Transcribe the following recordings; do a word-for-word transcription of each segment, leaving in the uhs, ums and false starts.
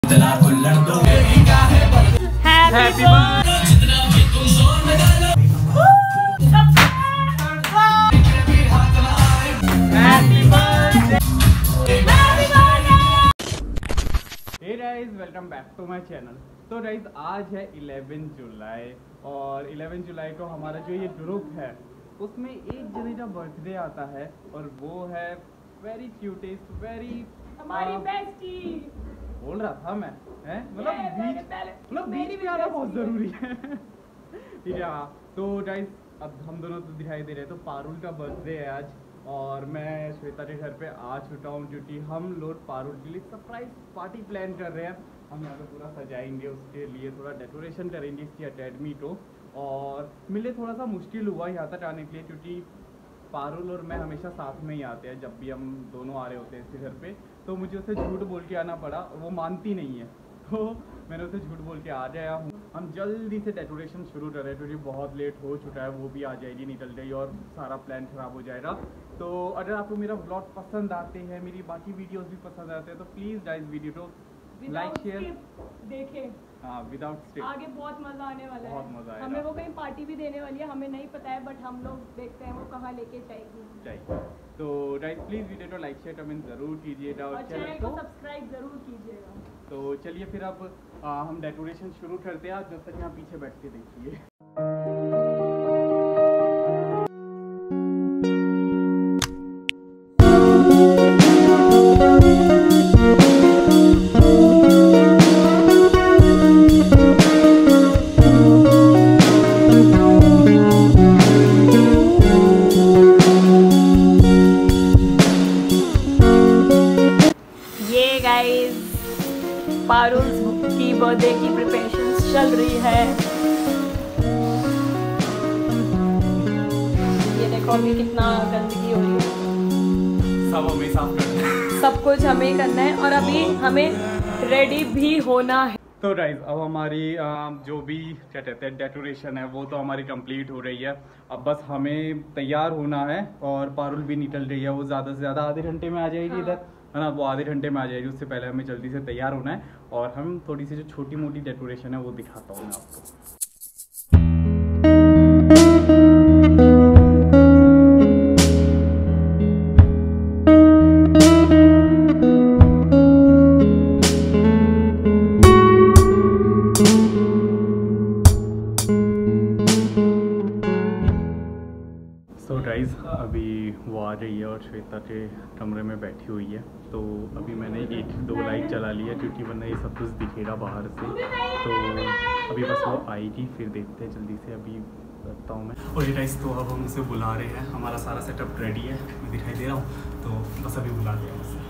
Happy birthday. Hey guys, welcome back to my channel. तो guys आज है ग्यारह जुलाई और ग्यारह जुलाई को हमारा जो ये ग्रुप है उसमें एक जने का बर्थडे आता है और वो है वेरी क्यूटेस्ट वेरी हमारी बेस्टी। बोल रहा था मैं, हैं मतलब बीच मतलब बीच में आना बहुत जरूरी है। ठीक है, हाँ। तो गाइस अब हम दोनों तो दिखाई दे रहे हैं। तो पारुल का बर्थडे है आज और मैं श्वेता के घर पे आ चुका हूँ क्योंकि हम लोग पारुल के लिए सरप्राइज पार्टी प्लान कर रहे हैं। हम यहाँ पे पूरा सजाएंगे, उसके लिए थोड़ा डेकोरेशन करेंगे इसकी अकेडमी को। और मिले थोड़ा सा मुश्किल हुआ यहाँ तक आने के लिए क्योंकि पारुल और मैं हमेशा साथ में ही आते हैं जब भी हम दोनों आ रहे होते हैं इसके घर पे। तो मुझे उसे झूठ बोल के आना पड़ा और वो मानती नहीं है, तो मैंने उसे झूठ बोल के आ गया हूँ। हम जल्दी से डेकोरेशन शुरू कर रहे हैं क्योंकि बहुत लेट हो चुका है। वो भी आ जाएगी, निकल गई और सारा प्लान ख़राब हो जाएगा। तो अगर आपको मेरा व्लॉग पसंद आते हैं, मेरी बाकी वीडियोस भी पसंद आते हैं, तो प्लीज़ गाइस वीडियो को लाइक शेयर देखें। हाँ, विदाउट स्किप। आगे बहुत मजा आने वाला है, बहुत मजा आएगा। हमें वो कहीं पार्टी भी देने वाली है, हमें नहीं पता है, बट हम लोग देखते हैं वो कहाँ लेके जाएगी जाएगी। तो गाइस प्लीज वीडियो को लाइक शेयर कमेंट जरूर कीजिएगा और चैनल को सब्सक्राइब जरूर कीजिएगा। तो चलिए फिर अब आ, हम डेकोरेशन शुरू करते हैं। जब तक यहाँ पीछे बैठ के देखिए। पारुल की बर्थडे की प्रिपरेशंस चल रही है। ये देखो अभी कितना गंदगी हो रही है, सब हमें साफ करना है, सब कुछ हमें ही करना है और अभी हमें रेडी भी होना है। तो गाइस अब हमारी जो भी क्या कहते हैं डेकोरेशन है वो तो हमारी कंप्लीट हो रही है। अब बस हमें तैयार होना है और पारुल भी निकल रही है। वो ज़्यादा से ज़्यादा आधे घंटे में आ जाएगी इधर, है ना। वो आधे घंटे में आ जाएगी, उससे पहले हमें जल्दी से तैयार होना है और हम थोड़ी सी जो छोटी मोटी डेकोरेशन है वो दिखाता हूँ मैं आपको। तो गाइस अभी वो आ रही है और श्वेता के कमरे में बैठी हुई है। तो अभी मैंने एक दो लाइट चला लिया क्योंकि वरना ये सब कुछ दिखेगा बाहर से। तो अभी बस वो आएगी, फिर देखते हैं जल्दी से। अभी रखता हूँ मैं। और ये गाइस तो अब हम उसे बुला रहे हैं। हमारा सारा सेटअप रेडी है, मैं दिखाई दे रहा हूँ। तो बस अभी बुला लिया उसे।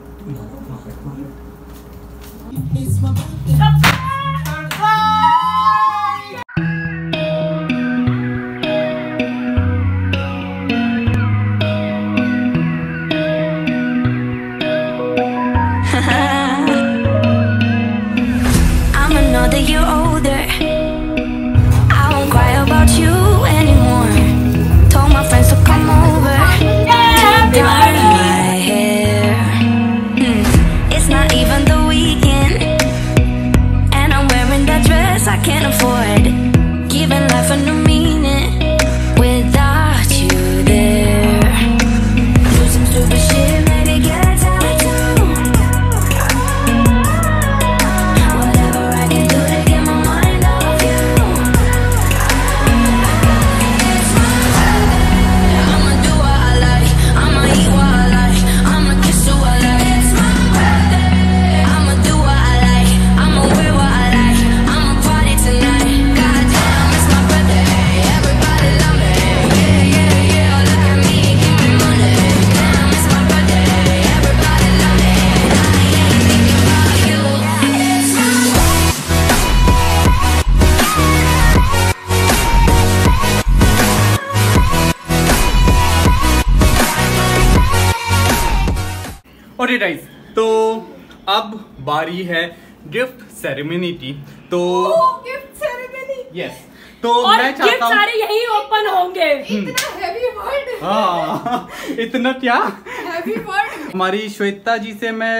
और ये गाइस तो अब बारी है गिफ्ट सेरेमनी की। तो गिफ्ट सेरेमनी, यस। तो और मैं चाहता हूँ सारे यही ओपन होंगे। इतना हेवी वर्ड। हाँ इतना क्या हेवी वर्ड। हमारी श्वेता जी से मैं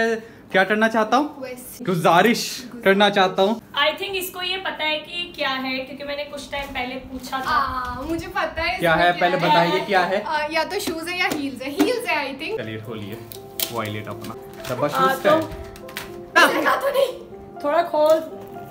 क्या करना चाहता हूँ? गुजारिश करना चाहता हूँ। आई थिंक इसको ये पता है कि क्या है, क्योंकि मैंने कुछ टाइम पहले पूछा था। आ, मुझे पता है क्या है, पहले बताइए क्या है। आ, या तो शूज है या हील्स है। हील्स है आई थिंक। चलिए खोलिए वॉयलेट अपना डब्बा आ, शूज का तो है। लगा तो नहीं। थोड़ा खोल।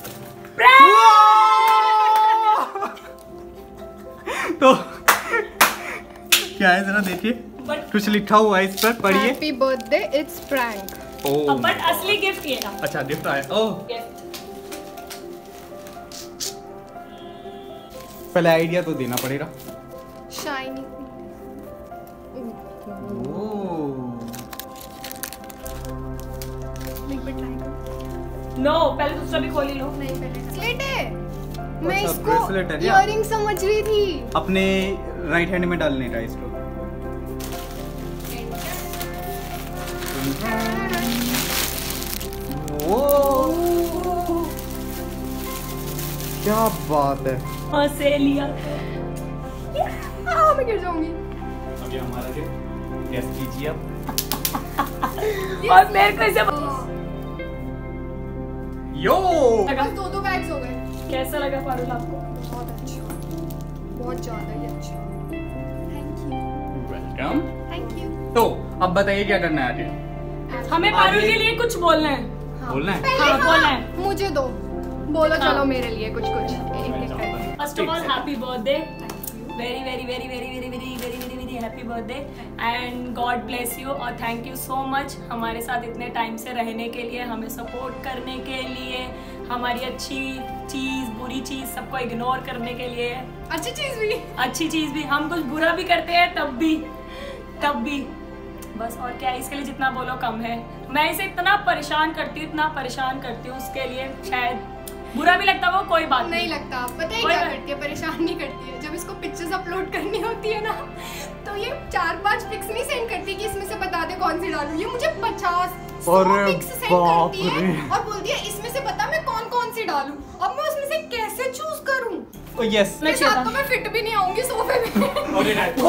तो क्या है जरा देखिए, कुछ लिखा हुआ है इस पर, पढ़िए। Happy birthday it's prank. Oh but असली गिफ्ट ये था। अच्छा गिफ्ट आया। ओह पहले आइडिया तो देना पड़ेगा। शाइनी। एक बार ट्राई करो। नो, पहले दूसरा भी खोल ही लो। नहीं पहले ब्रेसलेट है। मैं अच्छा, इसको bracelet है क्या? इयररिंग समझ रही थी। अपने राइट हैंड में डालने का इसको। ओह क्या बात है। हाँ से लिया। हाँ मैं गिर जाऊंगी। अभी हमारा गेस कीजिए अब। और मेरे को इसे यो बस दो दो बैग्स हो गए। कैसा लगा पारुल आपको? बहुत अच्छा, बहुत ज्यादा ही अच्छा। Thank you. Welcome. Thank you. तो अब बताइए क्या करना है आगे? हमें पारुल के लिए कुछ बोलना है। हाँ। बोलना है? पहले हाँ, हाँ, बोलना है। मुझे दो बोलो। हाँ। चलो मेरे लिए कुछ कुछ एक एक करके। First of all happy birthday, very very very very very very very very very happy birthday and God bless you. और थैंक यू सो मच हमारे साथ इतने टाइम से रहने के लिए, हमें सपोर्ट करने के लिए, हमारी अच्छी चीज़ बुरी चीज़ सबको इग्नोर करने के लिए। अच्छी चीज भी। अच्छी चीज़ भी, हम कुछ बुरा भी करते हैं तब भी तब भी बस। और क्या, इसके लिए जितना बोलो कम है। मैं इसे इतना परेशान करती हूँ, इतना परेशान करती हूँ, उसके लिए शायद बुरा भी लगता वो कोई बात नहीं लगता। पता है कोई क्या बात- करती है? परेशान नहीं करती है। जब इसको पिक्चर्स अपलोड करनी होती है ना, तो ये चार पांच पिक्स नहीं सेंड करती कि इसमें से बता दे कौन सी डालूं। ये मुझे पचास सौ अरे पिक्स सेंड बाप करती है रे। और बोलती है इसमें से बता मैं कौन कौन सी डालूं। अब मैं उसमें से कैसे चूज करूं? Oh yes. मेरे साथ तो मैं फिट भी नहीं आऊंगी सोफे में। अरे right.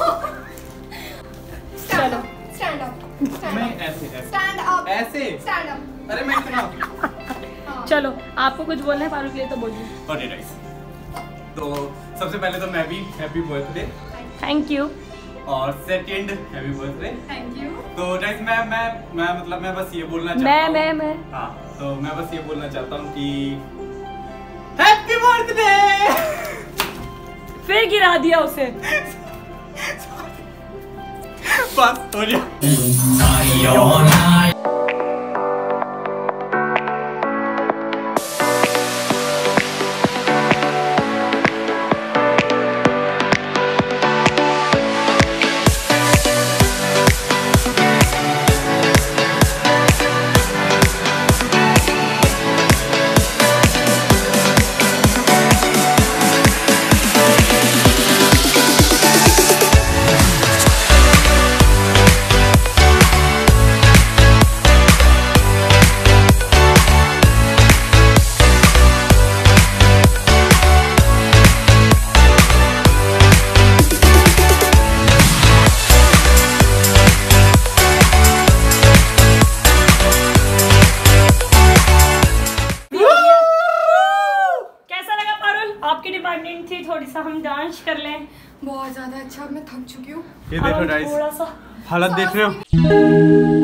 Stand up, stand up, मैं ऐसे ऐसे स्टैंड अप, ऐसे। Stand up. अरे मैं इतना। हाँ। चलो आपको कुछ बोलना है पारुल के लिए तो बोलिए। अरे नाइस। तो सबसे पहले तो मैं भी हैप्पी बर्थडे थैंक यू। और second happy birthday. Thank you. तो गाइस मैं मैं मैं मतलब मैं बस ये बोलना चाहता मैं हूँ। मैं मैं हाँ तो मैं बस ये बोलना चाहता हूँ कि हैप्पी बर्थडे। फिर गिरा दिया उसे। बस हो गया। डिपार्टमेंट थी, थोड़ी सा हम डांस कर लें। बहुत ज्यादा अच्छा। मैं थक चुकी हूँ। ये अब देखो हम गाइस, थोड़ा सा हालत देख रहे हो।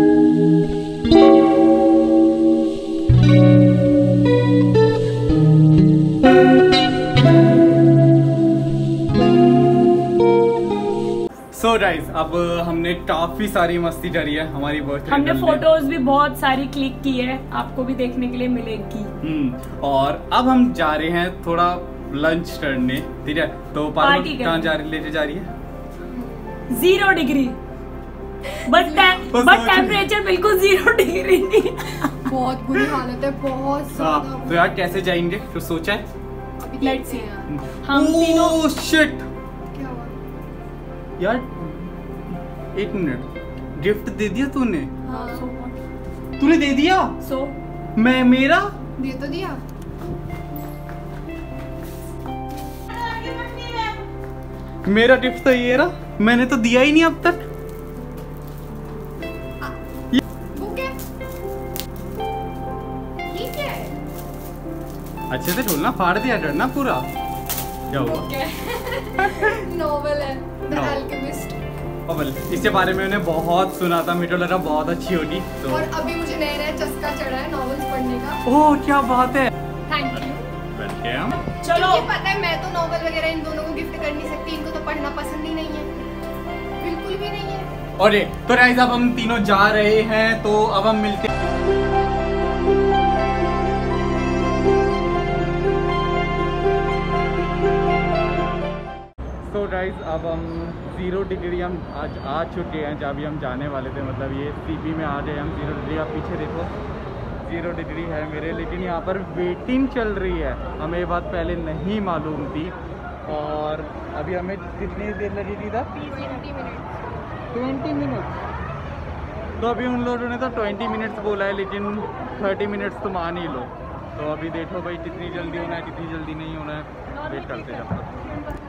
सो so गाइस, अब हमने काफी सारी मस्ती करी है हमारी बर्थडे। हमने फोटोज भी बहुत सारी क्लिक की है, आपको भी देखने के लिए मिलेगी। हम्म और अब हम जा रहे हैं थोड़ा लंच करने, ठीक है? तो पार्टी पार्टी करने। कहाँ जा रही लेके जा रही है? जीरो डिग्री बट बस बट सोच- टेम्परेचर बिल्कुल जीरो डिग्री नहीं। बहुत बुरी हालत है, बहुत हाँ, ज्यादा। तो यार कैसे जाएंगे, कुछ सोचा है? अभी Let's देखते हैं। हम तीनों ओह शिट क्या हुआ? यार, एक मिनट, गिफ्ट दे दिया तूने? हाँ, तूने दे दिया? सो मैं मेरा दे तो दिया। मेरा गिफ्ट तो ये रहा, मैंने तो दिया ही नहीं अब तक। बुके अच्छे से ढूंढना, फाड़ दिया डरना पूरा। क्या हुआ? नॉवल है द No. अल्केमिस्ट। नॉवल, इसके बारे में मैंने बहुत सुना था, मुझे लगा बहुत अच्छी होगी तो। और अभी मुझे नया नया चस्का चढ़ा है नॉवेल्स पढ़ने का। ओह क्या बात है। Thank you. वेलकम। चलो क्योंकि पता है मैं तो नॉवल वगैरह इन दोनों को गिफ्ट कर नहीं सकती, इनको तो पढ़ना पसंद ही नहीं है, बिल्कुल भी नहीं है। और ये तो गाइस अब हम तीनों जा रहे हैं, तो अब हम मिलते हैं। तो गाइस अब हम जीरो डिग्री हम आज आ चुके हैं, जहाँ भी हम जाने वाले थे, मतलब ये सीपी में आ गए हम। जीरो डिग्री आप पीछे देखो, जीरो डिग्री है मेरे, लेकिन यहाँ पर वेटिंग चल रही है। हमें ये बात पहले नहीं मालूम थी। और अभी हमें कितनी देर लगेगी था? Twenty minute. Twenty minutes. तो अभी उन लोगों ने तो ट्वेंटी मिनट्स बोला है, लेकिन थर्टी मिनट्स तो मान ही लो। तो अभी देखो भाई कितनी जल्दी होना है, कितनी जल्दी नहीं होना है, वेट करते जब तक।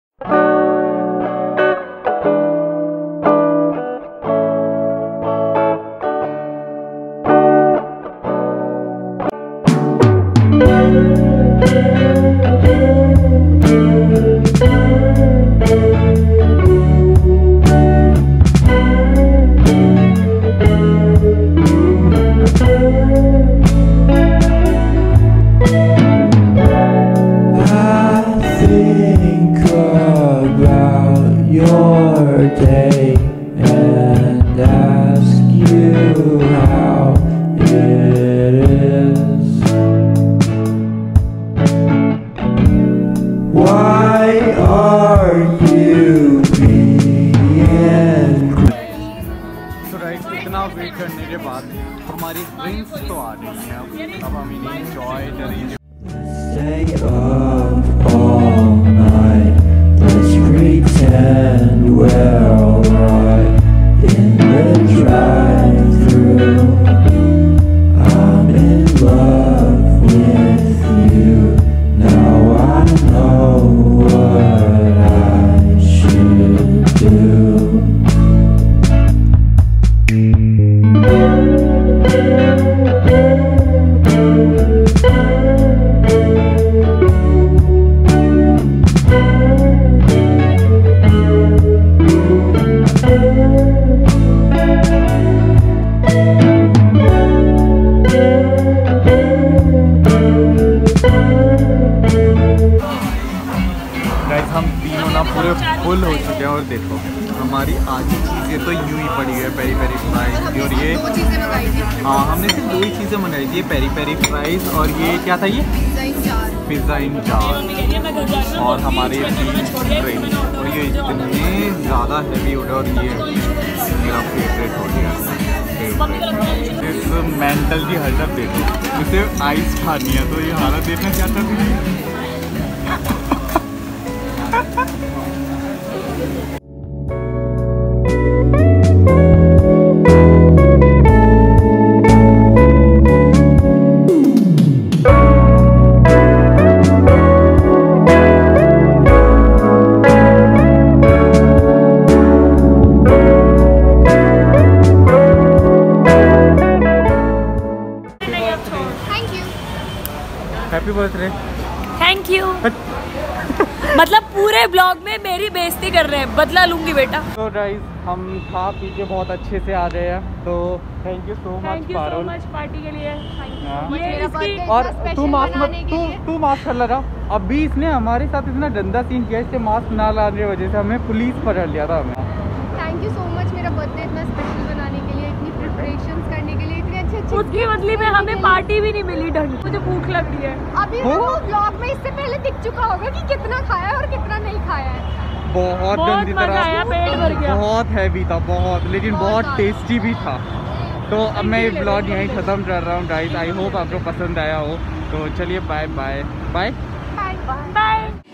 वेट करने के बाद हमारी ड्रिंक्स तो आ गई हैं। अब अब हम इन्हें एंजॉय करेंगे। Stay up all night. Let's pretend we're alright in the drive-thru. I'm in love with you. Now I know what I should do. हम तीनों ना पूरे फुल हो चुके हैं। और देखो हमारी आधी चीज़ें तो यूं ही पड़ी है, पेरी पेरी फ्राइज। और ये दो चीजें मंगाई थी। हाँ, हमने सिर्फ दो ही चीज़ें मंगाई थी, पेरी पेरी फ्राइज और ये क्या था, ये pizza in jar. Pizza in jar. और हमारे ड्रिंक्स, और ये इतने ज़्यादा हैवी हो गया। और ये मेरा फेवरेट हो गया, इस मेंटल की हालत देखो, इसे आइस खानी है तो ये हालत देखना क्या था। Happy birthday. Thank you. मतलब पूरे ब्लॉग में मेरी बेइज्जती कर रहे हैं, बदला लूंगी बेटा। तो गाइस हम खा पी के बहुत अच्छे से आ गए हैं, तो thank you so much Parul party के लिए। मेरा birthday और इतना तू special मास्क मत बनाने के तू लिए। तू मास्क कर लगा। अभी इसने हमारे साथ इतना गंदा सीन किया, इससे मास्क ना लाने की वजह से हमें पुलिस पकड़ लिया था हमें। थैंक यू सो मच मेरा बर्थडे इतना स्पेशल बनाने के लिए, इतनी प्रिपरेशंस करने के लिए, इतने अच्छे अच्छे उसके बदले में हमें पार्टी भी नहीं मिली ढंग की। मुझे भूख लग रही है। अभी हो? वो ब्लॉग में इससे पहले दिख चुका होगा कि कितना खाया है और कितना नहीं खाया है। बहुत बहुत गंदी मजा आया, पेट भर तरह, गया। बहुत हैवी था बहुत, लेकिन बहुत बहुत ज़्यादा। टेस्टी भी था। तो अब मैं ये ब्लॉग यहीं ख़त्म कर रहा हूँ गाइस। आई होप आपको पसंद आया हो। तो चलिए bye bye bye bye bye.